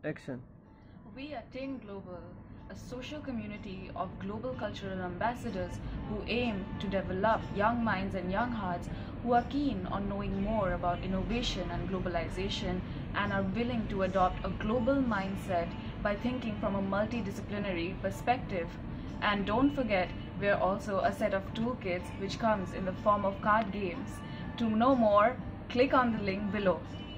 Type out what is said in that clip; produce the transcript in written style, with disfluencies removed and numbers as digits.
Action. We are TING Global, a social community of global cultural ambassadors who aim to develop young minds and young hearts who are keen on knowing more about innovation and globalization and are willing to adopt a global mindset by thinking from a multidisciplinary perspective. And don't forget, we're also a set of toolkits which comes in the form of card games. To know more, click on the link below.